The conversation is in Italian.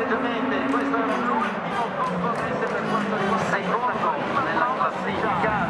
egregiamente, questo era l'ultimo concorrente per quanto riguarda il secondo nella classifica.